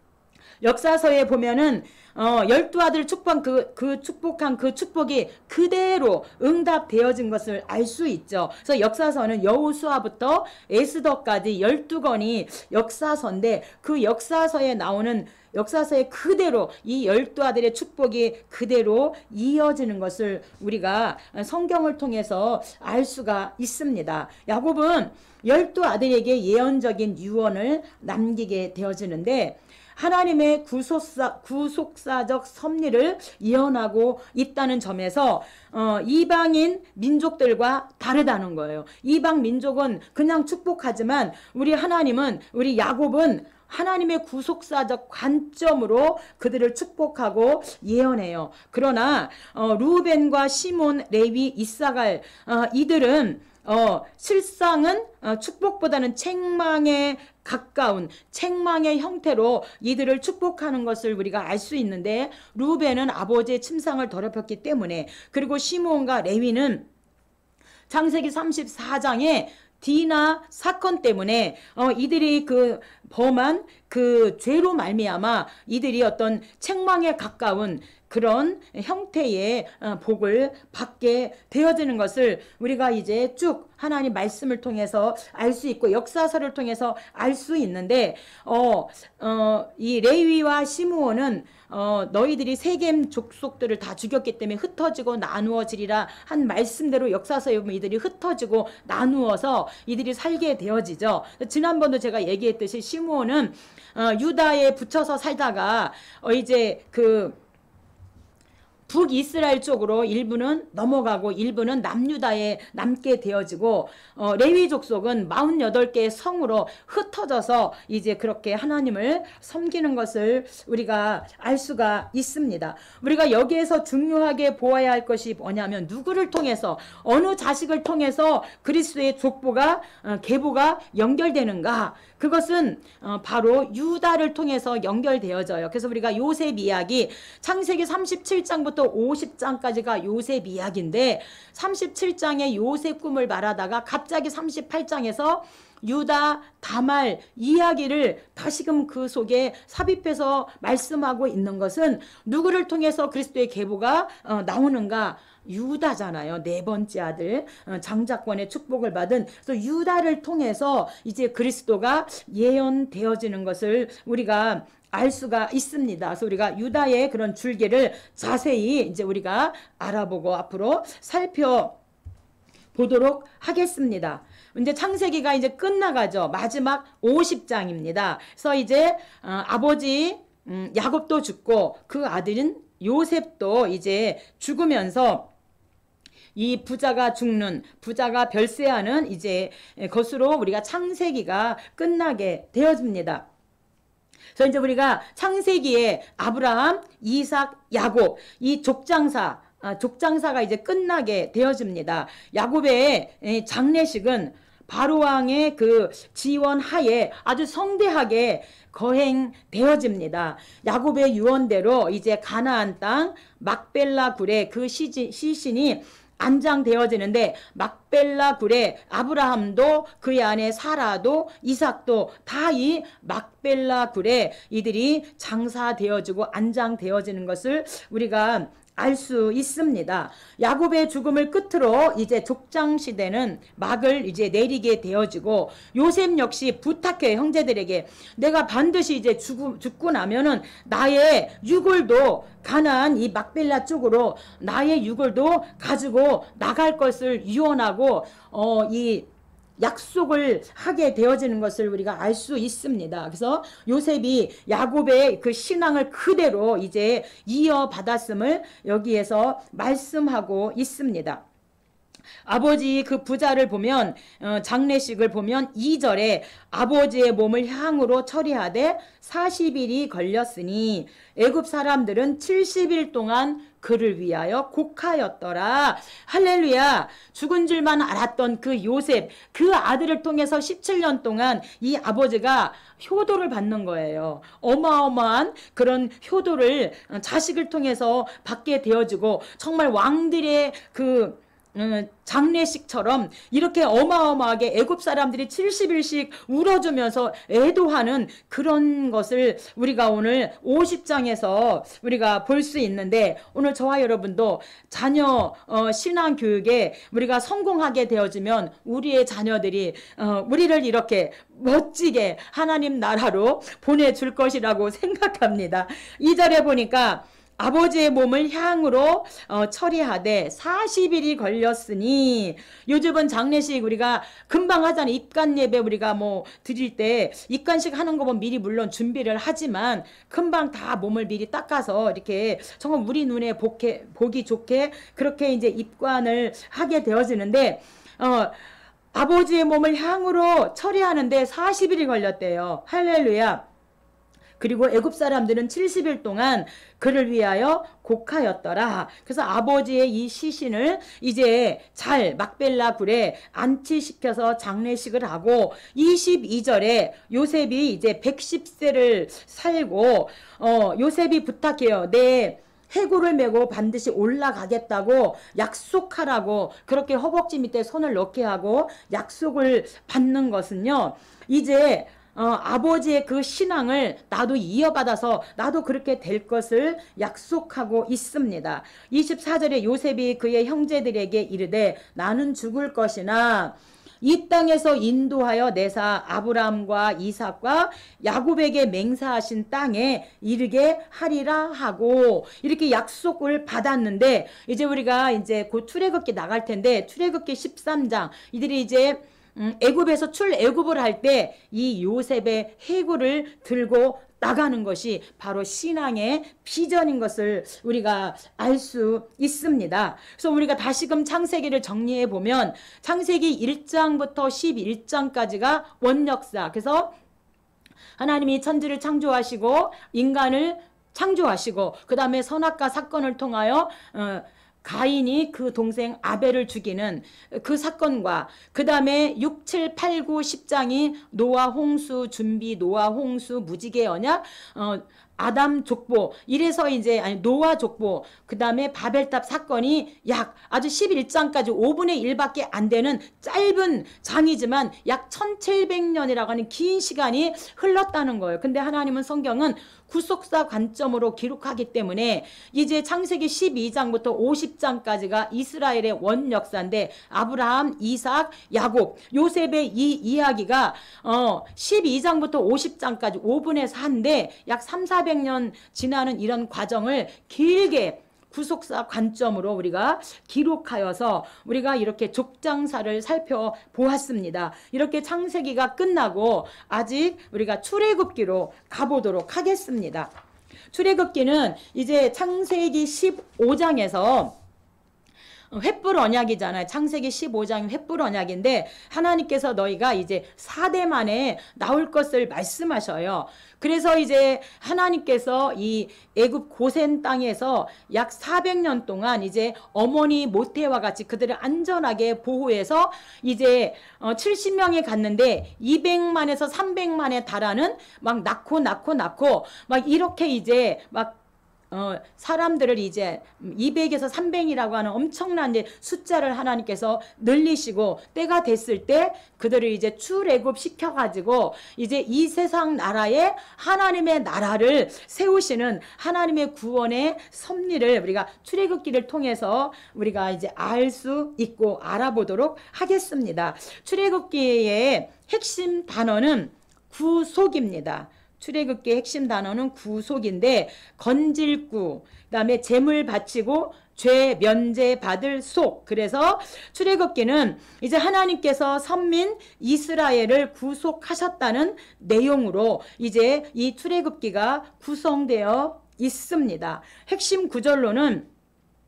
Speaker 1: 역사서에 보면은 어, 열두 아들 축복, 그, 그 축복한 그 축복이 그대로 응답되어진 것을 알 수 있죠. 그래서 역사서는 여호수아부터 에스더까지 열두 권이 역사서인데 그 역사서에 나오는 역사서에 그대로 이 열두 아들의 축복이 그대로 이어지는 것을 우리가 성경을 통해서 알 수가 있습니다. 야곱은 열두 아들에게 예언적인 유언을 남기게 되어지는데 하나님의 구속사, 구속사적 섭리를 예언하고 있다는 점에서 어, 이방인 민족들과 다르다는 거예요. 이방 민족은 그냥 축복하지만 우리 하나님은, 우리 야곱은 하나님의 구속사적 관점으로 그들을 축복하고 예언해요. 그러나 어, 루벤과 시몬, 레위, 이사갈 어, 이들은 어, 실상은 어, 축복보다는 책망에 가까운 책망의 형태로 이들을 축복하는 것을 우리가 알 수 있는데, 루벤은 아버지의 침상을 더럽혔기 때문에, 그리고 시므온과 레위는 창세기 삼십사 장에 디나 사건 때문에 어, 이들이 그 범한 그 죄로 말미암아 이들이 어떤 책망에 가까운 그런 형태의 복을 받게 되어지는 것을 우리가 이제 쭉 하나님 말씀을 통해서 알 수 있고 역사서를 통해서 알 수 있는데 어, 어, 이 레위와 시므온은 어, 너희들이 세겜 족속들을 다 죽였기 때문에 흩어지고 나누어지리라 한 말씀대로 역사서에 보면 이들이 흩어지고 나누어서 이들이 살게 되어지죠. 지난번도 제가 얘기했듯이 시므온은 어, 유다에 붙여서 살다가 어, 이제 그 북이스라엘 쪽으로 일부는 넘어가고 일부는 남유다에 남게 되어지고 어, 레위 족속은 사십팔 개의 성으로 흩어져서 이제 그렇게 하나님을 섬기는 것을 우리가 알 수가 있습니다. 우리가 여기에서 중요하게 보아야 할 것이 뭐냐면 누구를 통해서, 어느 자식을 통해서 그리스도의 족보가 어, 계보가 연결되는가, 그것은 어, 바로 유다를 통해서 연결되어져요. 그래서 우리가 요셉 이야기 창세기 삼십칠 장부터 오십 장까지가 요셉 이야기인데 삼십칠 장에 요셉 꿈을 말하다가 갑자기 삼십팔 장에서 유다, 다말 이야기를 다시금 그 속에 삽입해서 말씀하고 있는 것은 누구를 통해서 그리스도의 계보가 어, 나오는가? 유다잖아요. 네 번째 아들, 어, 장자권의 축복을 받은 그래서 유다를 통해서 이제 그리스도가 예언되어지는 것을 우리가 알 수가 있습니다. 그래서 우리가 유다의 그런 줄기를 자세히 이제 우리가 알아보고 앞으로 살펴보도록 하겠습니다. 이제 창세기가 이제 끝나가죠. 마지막 오십 장입니다. 그래서 이제 어, 아버지 음, 야곱도 죽고 그 아들인 요셉도 이제 죽으면서 이 부자가 죽는, 부자가 별세하는 이제 것으로 우리가 창세기가 끝나게 되어집니다. 그래서 이제 우리가 창세기에 아브라함, 이삭, 야곱 이 족장사, 아, 족장사가 이제 끝나게 되어집니다. 야곱의 장례식은 바로왕의 그 지원 하에 아주 성대하게 거행되어집니다. 야곱의 유언대로 이제 가나안 땅 막벨라 굴에 그 시지, 시신이 안장되어지는데 막벨라 굴에 아브라함도 그의 아내 사라도 이삭도 다 이 막벨라 굴에 이들이 장사되어지고 안장되어지는 것을 우리가 알 수 있습니다. 야곱의 죽음을 끝으로 이제 족장 시대는 막을 이제 내리게 되어지고 요셉 역시 부탁해 형제들에게 내가 반드시 이제 죽, 죽고 나면은 나의 유골도 가나안 이 막벨라 쪽으로 나의 유골도 가지고 나갈 것을 유언하고 어, 이 약속을 하게 되어지는 것을 우리가 알 수 있습니다. 그래서 요셉이 야곱의 그 신앙을 그대로 이제 이어받았음을 여기에서 말씀하고 있습니다. 아버지 그 부자를 보면 어, 장례식을 보면 이 절에 아버지의 몸을 향으로 처리하되 사십 일이 걸렸으니 애굽 사람들은 칠십 일 동안 그를 위하여 곡하였더라. 할렐루야. 죽은 줄만 알았던 그 요셉 그 아들을 통해서 십칠 년 동안 이 아버지가 효도를 받는 거예요. 어마어마한 그런 효도를 자식을 통해서 받게 되어지고 정말 왕들의 그 음, 장례식처럼 이렇게 어마어마하게 애굽 사람들이 칠십 일씩 울어주면서 애도하는 그런 것을 우리가 오늘 오십 장에서 우리가 볼 수 있는데 오늘 저와 여러분도 자녀 어, 신앙 교육에 우리가 성공하게 되어지면 우리의 자녀들이 어, 우리를 이렇게 멋지게 하나님 나라로 보내줄 것이라고 생각합니다. 이 절에 보니까 아버지의 몸을 향으로 어, 처리하되 사십 일이 걸렸으니 요즘은 장례식 우리가 금방 하잖아요. 입관 예배 우리가 뭐 드릴 때 입관식 하는 거 보면 미리 물론 준비를 하지만 금방 다 몸을 미리 닦아서 이렇게 정말 우리 눈에 보게, 보기 좋게 그렇게 이제 입관을 하게 되어지는데 어, 아버지의 몸을 향으로 처리하는데 사십 일이 걸렸대요. 할렐루야. 그리고 애굽 사람들은 칠십 일 동안 그를 위하여 곡하였더라. 그래서 아버지의 이 시신을 이제 잘 막벨라 굴에 안치시켜서 장례식을 하고 이십이 절에 요셉이 이제 백십 세를 살고 어 요셉이 부탁해요. 내 해골을 메고 반드시 올라가겠다고 약속하라고 그렇게 허벅지 밑에 손을 넣게 하고 약속을 받는 것은요. 이제 어, 아버지의 그 신앙을 나도 이어받아서 나도 그렇게 될 것을 약속하고 있습니다. 이십사 절에 요셉이 그의 형제들에게 이르되 나는 죽을 것이나 이 땅에서 인도하여 내사 아브라함과 이삭과 야곱에게 맹사하신 땅에 이르게 하리라 하고 이렇게 약속을 받았는데 이제 우리가 이제 곧 출애굽기 나갈 텐데 출애굽기 십삼 장 이들이 이제 음, 애굽에서 출애굽을 할 때 이 요셉의 해골을 들고 나가는 것이 바로 신앙의 비전인 것을 우리가 알 수 있습니다. 그래서 우리가 다시금 창세기를 정리해 보면 창세기 일 장부터 십일 장까지가 원역사. 그래서 하나님이 천지를 창조하시고 인간을 창조하시고 그 다음에 선악과 사건을 통하여 어, 가인이 그 동생 아벨을 죽이는 그 사건과 그 다음에 육, 칠, 팔, 구, 십 장이 노아 홍수 준비, 노아 홍수 무지개 언약, 어, 아담 족보, 이래서 이제 아니 노아 족보, 그 다음에 바벨탑 사건이 약 아주 십일 장까지 오분의 일밖에 안 되는 짧은 장이지만 약 천칠백 년이라고 하는 긴 시간이 흘렀다는 거예요. 근데 하나님은 성경은 구속사 관점으로 기록하기 때문에 이제 창세기 십이 장부터 오십 장까지가 이스라엘의 원 역사인데, 아브라함, 이삭, 야곱, 요셉의 이 이야기가 어 십이 장부터 오십 장까지 오분의 사인데 약 삼사백 년 지나는 이런 과정을 길게 구속사 관점으로 우리가 기록하여서 우리가 이렇게 족장사를 살펴보았습니다. 이렇게 창세기가 끝나고 아직 우리가 출애굽기로 가보도록 하겠습니다. 출애굽기는 이제 창세기 십오 장에서 횃불 언약이잖아요. 창세기 십오 장이 횃불 언약인데 하나님께서 너희가 이제 사 대 만에 나올 것을 말씀하셔요. 그래서 이제 하나님께서 이 애굽 고센 땅에서 약 사백 년 동안 이제 어머니 모태와 같이 그들을 안전하게 보호해서 이제 칠십 명이 갔는데 이백만에서 삼백만에 달하는 막 낳고 낳고 낳고 막 이렇게 이제 막 어, 사람들을 이제 이백에서 삼백이라고 하는 엄청난 이제 숫자를 하나님께서 늘리시고 때가 됐을 때 그들을 이제 출애굽 시켜가지고 이제 이 세상 나라에 하나님의 나라를 세우시는 하나님의 구원의 섭리를 우리가 출애굽기를 통해서 우리가 이제 알 수 있고 알아보도록 하겠습니다. 출애굽기의 핵심 단어는 구속입니다. 출애굽기의 핵심 단어는 구속인데, 건질구, 그 다음에 재물 바치고 죄 면제 받을 속. 그래서 출애굽기는 이제 하나님께서 선민 이스라엘을 구속하셨다는 내용으로 이제 이 출애굽기가 구성되어 있습니다. 핵심 구절로는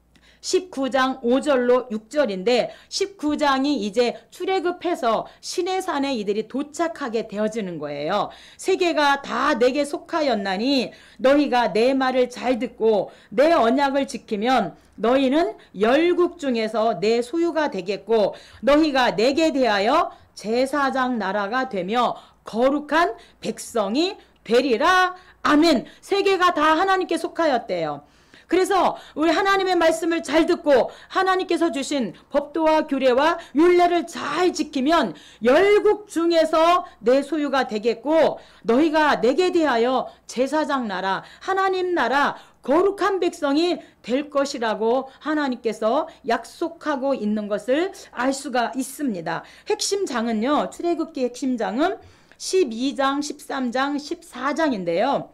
Speaker 1: 십구 장 오 절로 육 절인데, 십구 장이 이제 출애굽해서 시내산에 이들이 도착하게 되어지는 거예요. 세계가 다 내게 속하였나니 너희가 내 말을 잘 듣고 내 언약을 지키면 너희는 열국 중에서 내 소유가 되겠고 너희가 내게 대하여 제사장 나라가 되며 거룩한 백성이 되리라. 아멘. 세계가 다 하나님께 속하였대요. 그래서 우리 하나님의 말씀을 잘 듣고 하나님께서 주신 법도와 규례와 율례를 잘 지키면 열국 중에서 내 소유가 되겠고 너희가 내게 대하여 제사장 나라, 하나님 나라, 거룩한 백성이 될 것이라고 하나님께서 약속하고 있는 것을 알 수가 있습니다. 핵심 장은요, 출애굽기 핵심 장은 십이 장, 십삼 장, 십사 장인데요.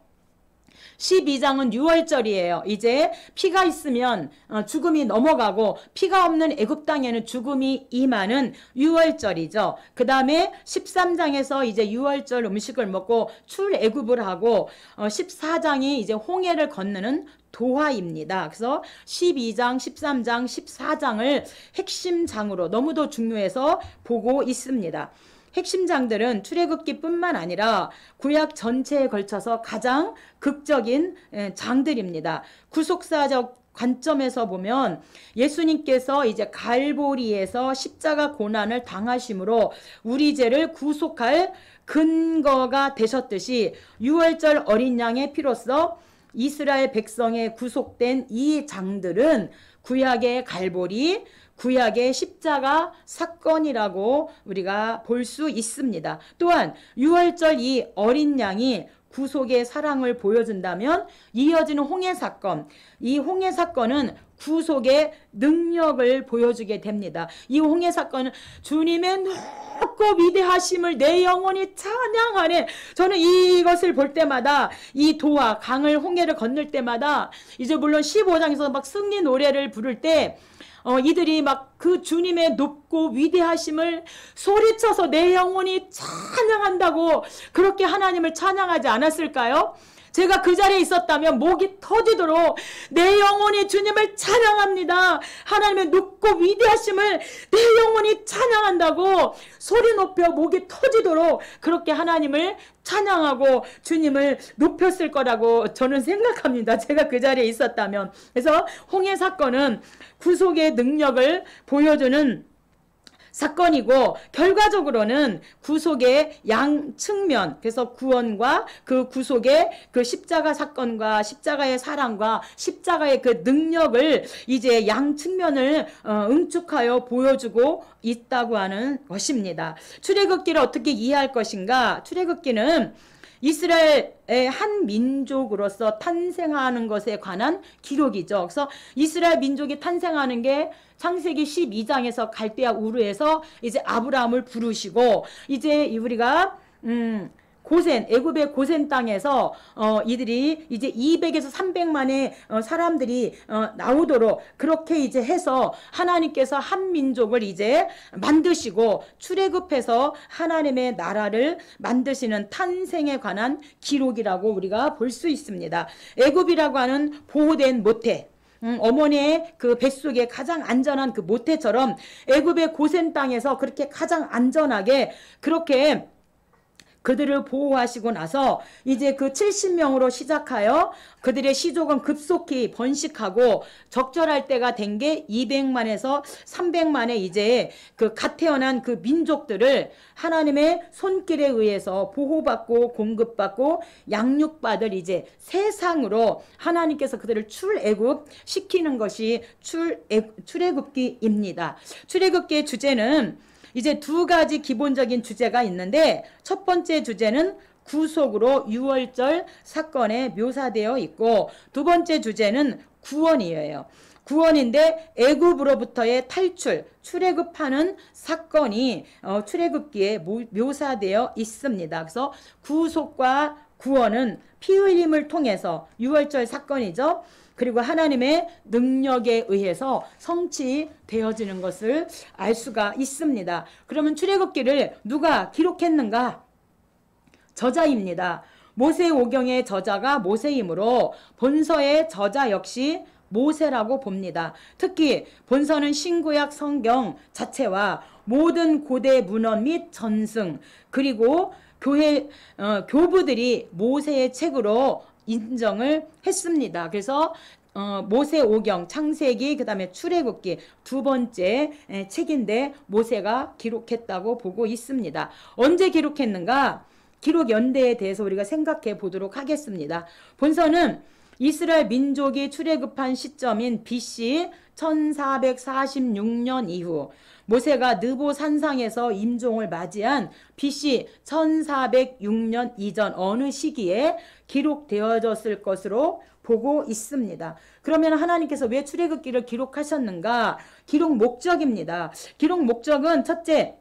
Speaker 1: 십이 장은 유월절이에요. 이제 피가 있으면 죽음이 넘어가고 피가 없는 애굽 땅에는 죽음이 임하는 유월절이죠. 그 다음에 십삼 장에서 이제 유월절 음식을 먹고 출애굽을 하고 십사 장이 이제 홍해를 건너는 도하입니다. 그래서 십이 장, 십삼 장, 십사 장을 핵심 장으로 너무도 중요해서 보고 있습니다. 핵심 장들은 출애굽기뿐만 아니라 구약 전체에 걸쳐서 가장 극적인 장들입니다. 구속사적 관점에서 보면 예수님께서 이제 갈보리에서 십자가 고난을 당하심으로 우리 죄를 구속할 근거가 되셨듯이 유월절 어린 양의 피로써 이스라엘 백성의 구속된 이 장들은 구약의 갈보리, 구약의 십자가 사건이라고 우리가 볼 수 있습니다. 또한 유월절 이 어린 양이 구속의 사랑을 보여준다면 이어지는 홍해 사건, 이 홍해 사건은 구속의 능력을 보여주게 됩니다. 이 홍해 사건은 주님의 높고 위대하심을 내 영혼이 찬양하네. 저는 이것을 볼 때마다 이 도와 강을 홍해를 건널 때마다 이제 물론 십오 장에서 막 승리 노래를 부를 때 어, 이들이 막 그 주님의 높고 위대하심을 소리쳐서 내 영혼이 찬양한다고 그렇게 하나님을 찬양하지 않았을까요? 제가 그 자리에 있었다면 목이 터지도록 내 영혼이 주님을 찬양합니다. 하나님의 높고 위대하심을 내 영혼이 찬양한다고 소리 높여 목이 터지도록 그렇게 하나님을 찬양하고 주님을 높였을 거라고 저는 생각합니다. 제가 그 자리에 있었다면. 그래서 홍해 사건은 구속의 능력을 보여주는 사건이고 결과적으로는 구속의 양측면, 그래서 구원과 그 구속의 그 십자가 사건과 십자가의 사랑과 십자가의 그 능력을 이제 양측면을 어, 응축하여 보여주고 있다고 하는 것입니다. 출애굽기를 어떻게 이해할 것인가? 출애굽기는 이스라엘의 한 민족으로서 탄생하는 것에 관한 기록이죠. 그래서 이스라엘 민족이 탄생하는 게 창세기 십이 장에서 갈대아 우르에서 이제 아브라함을 부르시고, 이제 우리가 음 고센, 애굽의 고센 땅에서 어 이들이 이제 이백에서 삼백만의 어, 사람들이 어, 나오도록 그렇게 이제 해서 하나님께서 한 민족을 이제 만드시고 출애굽해서 하나님의 나라를 만드시는 탄생에 관한 기록이라고 우리가 볼 수 있습니다. 애굽이라고 하는 보호된 모태, 음, 어머니의 그 뱃속에 가장 안전한 그 모태처럼 애굽의 고센 땅에서 그렇게 가장 안전하게 그렇게 그들을 보호하시고 나서 이제 그 칠십 명으로 시작하여 그들의 시족은 급속히 번식하고 적절할 때가 된 게 이백만에서 삼백만의 이제 그 갓 태어난 그 민족들을 하나님의 손길에 의해서 보호받고 공급받고 양육받을 이제 세상으로 하나님께서 그들을 출애굽 시키는 것이 출애굽, 출애굽기입니다. 출애굽기의 주제는 이제 두 가지 기본적인 주제가 있는데, 첫 번째 주제는 구속으로 유월절 사건에 묘사되어 있고, 두 번째 주제는 구원이에요. 구원인데 애굽으로부터의 탈출, 출애굽하는 사건이 어, 출애굽기에 묘사되어 있습니다. 그래서 구속과 구원은 피 흘림을 통해서 유월절 사건이죠. 그리고 하나님의 능력에 의해서 성취되어지는 것을 알 수가 있습니다. 그러면 출애굽기를 누가 기록했는가? 저자입니다. 모세오경의 저자가 모세이므로 본서의 저자 역시 모세라고 봅니다. 특히 본서는 신구약 성경 자체와 모든 고대 문헌 및 전승, 그리고 교회 어, 교부들이 모세의 책으로 인정을 했습니다. 그래서 어, 모세오경, 창세기, 그 다음에 출애굽기 두 번째 에, 책인데 모세가 기록했다고 보고 있습니다. 언제 기록했는가? 기록 연대에 대해서 우리가 생각해 보도록 하겠습니다. 본서는 이스라엘 민족이 출애굽한 시점인 비씨 천사백사십육 년 이후, 모세가 느보 산상에서 임종을 맞이한 비씨 천사백육 년 이전 어느 시기에 기록되어졌을 것으로 보고 있습니다. 그러면 하나님께서 왜 출애굽기를 기록하셨는가? 기록 목적입니다. 기록 목적은 첫째,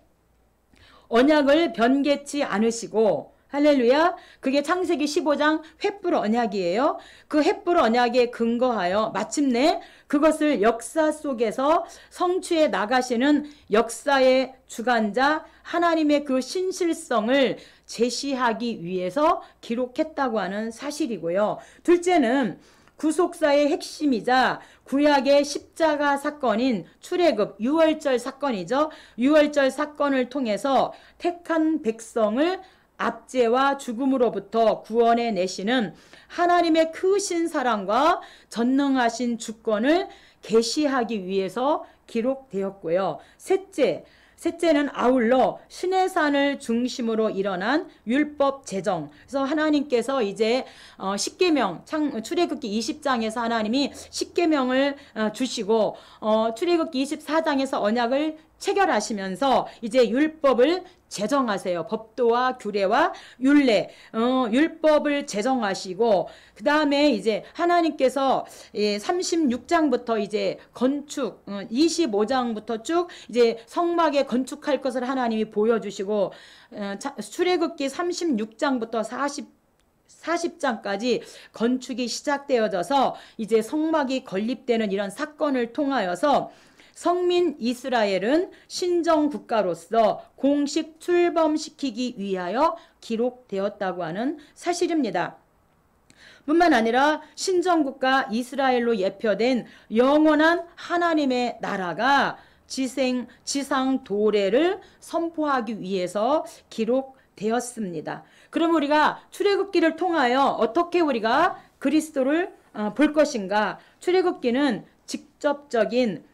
Speaker 1: 언약을 변개치 않으시고, 할렐루야. 그게 창세기 십오 장 횃불 언약이에요. 그 횃불 언약에 근거하여 마침내 그것을 역사 속에서 성취해 나가시는 역사의 주관자 하나님의 그 신실성을 제시하기 위해서 기록했다고 하는 사실이고요. 둘째는 구속사의 핵심이자 구약의 십자가 사건인 출애굽 유월절 사건이죠. 유월절 사건을 통해서 택한 백성을 압제와 죽음으로부터 구원해 내시는 하나님의 크신 사랑과 전능하신 주권을 계시하기 위해서 기록되었고요. 셋째, 셋째는 아울러 시내산을 중심으로 일어난 율법 제정. 그래서 하나님께서 이제 어, 십계명, 창, 출애굽기 이십 장에서 하나님이 십계명을 어, 주시고 어, 출애굽기 이십사 장에서 언약을 체결하시면서 이제 율법을 제정하세요. 법도와 규례와 율례, 어, 율법을 제정하시고, 그 다음에 이제 하나님께서 예, 삼십육 장부터 이제 건축, 어, 이십오 장부터 쭉 이제 성막에 건축할 것을 하나님이 보여주시고, 어, 출애굽기 삼십육 장부터 사십 사십 장까지 건축이 시작되어져서 이제 성막이 건립되는 이런 사건을 통하여서 성민 이스라엘은 신정 국가로서 공식 출범시키기 위하여 기록되었다고 하는 사실입니다. 뿐만 아니라 신정국가 이스라엘로 예표된 영원한 하나님의 나라가 지생, 지상 도래를 선포하기 위해서 기록되었습니다. 그럼 우리가 출애굽기를 통하여 어떻게 우리가 그리스도를 볼 것인가? 출애굽기는 직접적인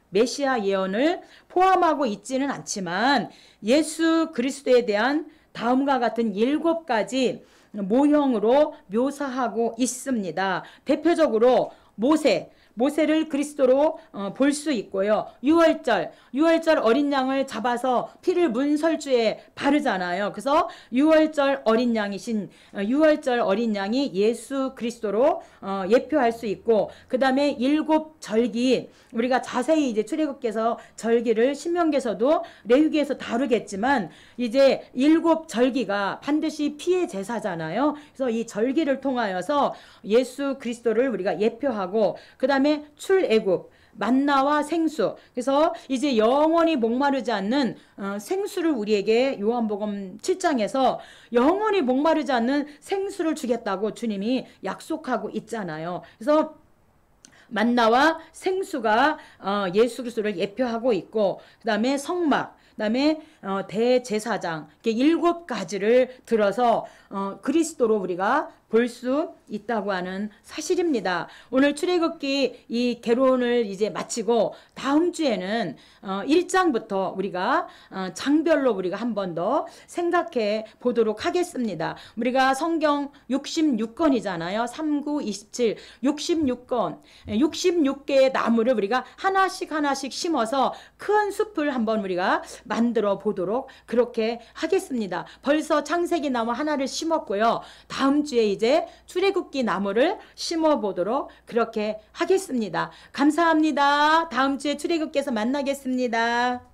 Speaker 1: 메시아 예언을 포함하고 있지는 않지만 예수 그리스도에 대한 다음과 같은 일곱 가지 모형으로 묘사하고 있습니다. 대표적으로 모세, 모세를 그리스도로 어, 볼 수 있고요. 유월절, 유월절 어린 양을 잡아서 피를 문설주에 바르잖아요. 그래서 유월절 어린 양이신 어, 유월절 어린 양이 예수 그리스도로 어, 예표할 수 있고, 그 다음에 일곱 절기, 우리가 자세히 이제 출애굽기에서 절기를 신명기에서도 레위기에서 다루겠지만 이제 일곱 절기가 반드시 피의 제사잖아요. 그래서 이 절기를 통하여서 예수 그리스도를 우리가 예표하고, 그 다음에 출애굽, 만나와 생수. 그래서 이제 영원히 목마르지 않는 어, 생수를 우리에게 요한복음 칠 장에서 영원히 목마르지 않는 생수를 주겠다고 주님이 약속하고 있잖아요. 그래서 만나와 생수가 어, 예수 그리스도를 예표하고 있고, 그 다음에 성막, 그 다음에 어, 대제사장, 이렇게 일곱 가지를 들어서 어, 그리스도로 우리가 볼 수 있다고 하는 사실입니다. 오늘 출애굽기 이 개론을 이제 마치고 다음 주에는 어, 일 장부터 우리가 어, 장별로 우리가 한 번 더 생각해 보도록 하겠습니다. 우리가 성경 육십육 권이잖아요. 삼, 구, 이십칠, 육십육 권, 육십육 개의 나무를 우리가 하나씩 하나씩 심어서 큰 숲을 한번 우리가 만들어 보도록 그렇게 하겠습니다. 벌써 창세기 나무 하나를 심었고요. 다음 주에 이제 출애굽기 나무를 심어 보도록 그렇게 하겠습니다. 감사합니다. 다음 주에 출애굽기에서 만나겠습니다.